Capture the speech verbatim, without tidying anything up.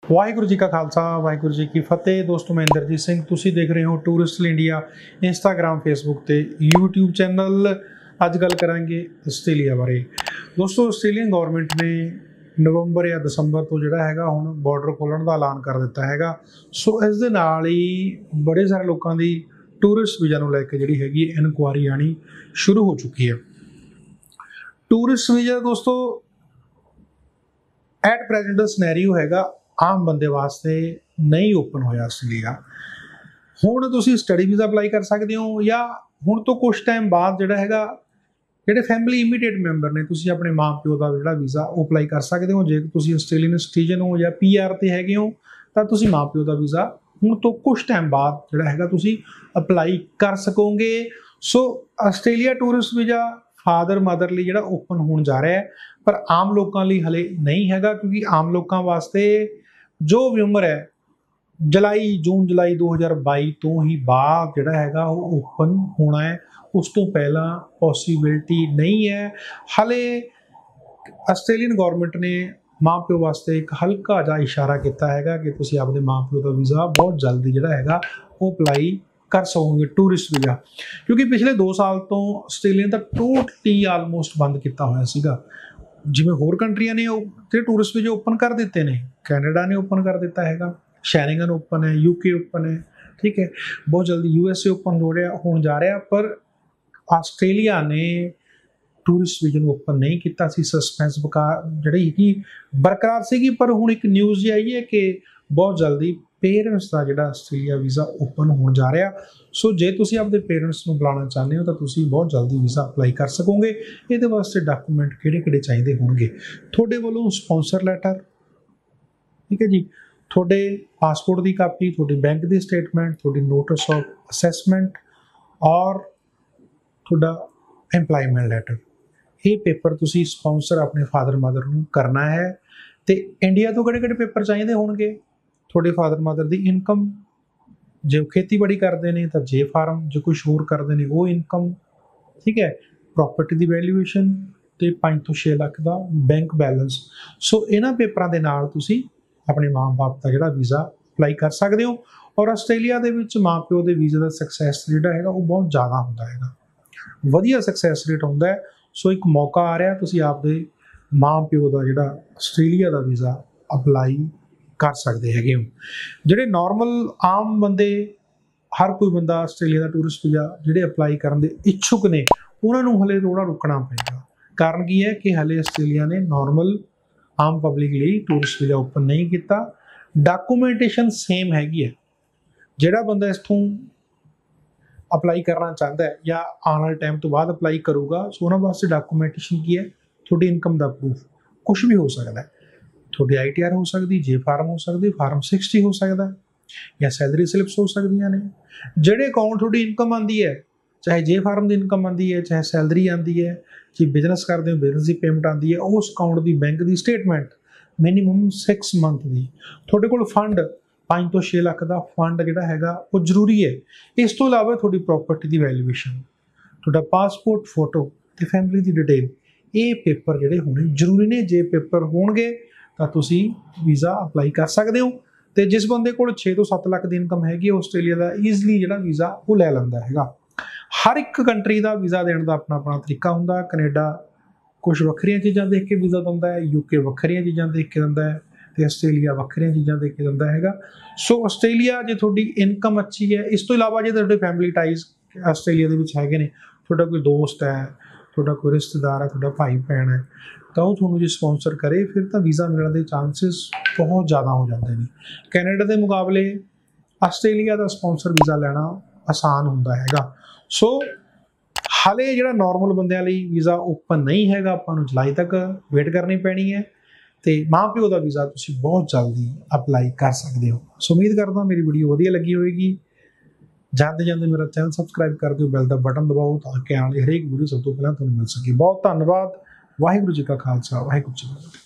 वाहिगुरू जी का खालसा वाहिगुरू जी की फतेह। दोस्तों मैं इंद्रजीत सिंह, तुसी देख रहे हो टूरिस्ट इंडिया इंस्टाग्राम फेसबुक ते यूट्यूब चैनल। अज गल करांगे आस्ट्रेलिया बारे। दोस्तों आस्ट्रेलियन गौरमेंट ने नवंबर या दसंबर तो जिहड़ा हैगा हुण बॉर्डर खोलण दा ऐलान कर दिता हैगा। सो इस दे नाल ही बड़े सारे लोगों की टूरिस्ट वीज़ा नूं लैके जिहड़ी हैगी इनकुआरी आनी शुरू हो चुकी है। टूरिस्ट वीज़ा दोस्तों एट प्रेजेंट सिनेरियो हैगा आम बंदे वास्ते नहीं ओपन होया आस्ट्रेलिया। हुण तुसीं स्टडी वीज़ा अप्लाई कर सकते हो या हुण तो कुछ टाइम बाद जिहड़ा हैगा जिहड़े फैमिली इमीडिएट मैंबर ने तुसीं अपने माँ प्यो का जिहड़ा वीज़ा वो अप्लाई कर सकते हो। जे तुसीं आस्ट्रेलियन सिटीजन हो या पी आर ते हैगे हो तां तुसीं माँ प्यो का वीज़ा हुण तो कुछ टाइम बाद जिहड़ा हैगा तुसीं अप्लाई कर सकोगे। So Australia tourist visa father mother लिए जिहड़ा ओपन होण जा रहा है, पर आम लोगों लिए हले नहीं हैगा, क्योंकि आम लोगों वास्ते जो भी उम्र है जुलाई जून जुलाई दो हज़ार बाई तो ही बाद जिहड़ा हैगा वो ओपन होना है। उस तो पहला पॉसिबिलिटी नहीं है। हले आस्ट्रेलियन गौरमेंट ने माँ प्यो वास्ते एक हल्का जिहा इशारा किया है कि तुसीं अपने माँ प्यो का वीज़ा बहुत जल्दी जिहड़ा हैगा वो अप्लाई कर सकोगे टूरिस्ट वीज़ा, क्योंकि पिछले दो साल तो आस्ट्रेलिया का टोटली आलमोस्ट बंद किया होया सीगा। जिवें होर कंट्रियां ने जो टूरिस्ट वीज़े ओपन कर दिते ने, कैनेडा ने ओपन कर दिता हैगा, शेरिंगन ओपन है, यूके ओपन है, ठीक है, बहुत जल्दी यूएसए ओपन हो रहा होने जा रहा, पर आस्ट्रेलिया ने टूरिस्ट वीज़े ओपन नहीं किया। सस्पेंस बका जिहड़ी कि बरकरार सी, पर हुण एक न्यूज़ जी आई है कि बहुत जल्दी पेरेंट्स का जिहड़ा आस्ट्रेलिया वीज़ा ओपन होने जा रहा। सो जे तुसीं अपने पेरेंट्स को बुलाना चाहते हो तो तुसीं बहुत जल्दी वीज़ा अप्लाई कर सकोगे। ये वास्ते डॉक्यूमेंट किहड़े किहड़े चाहिए होणगे? तुहाडे वल्लों स्पॉन्सर लैटर, ठीक है जी, तुहाडे पासपोर्ट की कापी, तुहाडी बैंक की स्टेटमेंट, तुहाडी नोटिस ऑफ असैसमेंट और तुहाडा एम्पलॉयमेंट लैटर। ये पेपर तुसीं स्पॉन्सर अपने फादर मदर नूं करना है। तो इंडिया तो किहड़े किहड़े पेपर चाहिए होणगे? तुहाडे फादर मदर की इनकम, जो खेतीबाड़ी करते हैं तो जे फार्म, जो कुछ होर करते हैं वो इनकम, ठीक है, प्रॉपर्टी की वैल्यूएशन तो पाँच तो छे लाख का बैंक बैलेंस। सो इन्हां पेपरां दे नाल तुसीं अपने माँ बाप का जिहड़ा वीज़ा अप्लाई कर सकते हो। और आस्ट्रेलिया दे विच माँ प्यो के वीज़े का सक्सैस जिहड़ा हैगा वो बहुत ज़्यादा हुंदा हैगा, वधिया सक्सैस रेट हुंदा है। सो एक मौका आ रहा तुसीं आपदे माँ प्यो का जिहड़ा आस्ट्रेलिया का वीज़ा अप्लाई कर सकते हैगे हो। जिहड़े नॉर्मल आम बंदे, हर कोई बंदा आस्ट्रेलिया का टूरिस्ट वीज़ा जिहड़े अप्लाई करने के इच्छुक ने उन्होंने हले थोड़ा रुकना पेगा। कारण की है कि हले आस्ट्रेलिया ने नॉर्मल आम पब्लिक लिए टूरिस्ट वीज़ा ओपन नहीं किया। डॉक्यूमेंटेशन सेम हैगी है। जिहड़ा बंदा इथों अप्लाई करना चाहता है या आने वाले टाइम तो बाद अप्लाई करूगा, सो उन्होंने वास्ते डॉक्यूमेंटेशन की है, थोड़ी इनकम का प्रूफ कुछ भी हो सकता है। थोड़ी आई टी आर हो सकती, जे फार्म हो सकती, फार्म सिक्सटी हो सकता है, या सैलरी स्लिप्स हो सकती ने। जिहड़े अकाउंट थोड़ी इनकम आती है, चाहे जे फार्म की इनकम आती है, चाहे सैलरी आती है, जे बिजनेस करते हो बिजनेस की पेमेंट आती है, उस अकाउंट की बैंक की स्टेटमेंट मिनीमम सिक्स मंथ की। थोड़े कोल फंड पाँच तो छे लाख का फंड जिहड़ा हैगा वो जरूरी है। इस तो इलावा थोड़ी प्रॉपर्टी की वैल्यूएशन, थोड़ा पासपोर्ट फोटो तो फैमिली की डिटेल, ये पेपर जिहड़े होने जरूरी ने। जे पेपर होणगे तो तुसीं वीज़ा अप्लाई कर सकते हो। तो जिस बंदे को छे तो सत्त लाख की इनकम हैगी आस्ट्रेलिया का ईजली जिहड़ा वीज़ा वो लै लैंदा हैगा। हर एक कंट्री का वीज़ा देने का अपना अपना तरीका हुंदा। कनेडा कुछ वक्रियां चीज़ां देख के वीज़ा दिंदा है, यूके वक्रियां चीज़ां देख के दिंदा है, तो आस्ट्रेलिया वक्रियां चीज़ां देख के दिंदा हैगा। सो आस्ट्रेलिया जे तुहाडी इनकम अच्छी है, इस तो इलावा जे तुहाडे फैमिली टाइज आस्ट्रेलिया दे विच हैगे ने, तुहाडा कोई दोस्त है, तुहाडा कोई रिश्तेदार है, तुहाडा भाई भैन है, तो वो तुहानूं जे स्पॉन्सर करे फिर तो वीज़ा मिलने के चांसिस बहुत ज़्यादा हो जाते हैं। कैनेडा के मुकाबले आस्ट्रेलिया का स्पॉन्सर वीज़ा लेना आसान हुंदा हैगा। सो हाले जिहड़ा नॉर्मल बंदियां लई वीज़ा ओपन नहीं हैगा, आपां नूं जुलाई तक वेट करनी पैनी है। तो माँ प्यो का वीज़ा तुसीं बहुत जल्दी अप्लाई कर सकते हो। सो उम्मीद करदा मेरी वीडियो वधिया लगी होएगी। जाते जाते मेरा चैनल सबसक्राइब कर दो, बैल का बटन दबाओ ताकि आने हरेक वीडियो सब तो पहले तुहानूं मिल सके। बहुत धन्यवाद। वाहिगुरू जी का खालसा वाहिगुरू जी की फतेह।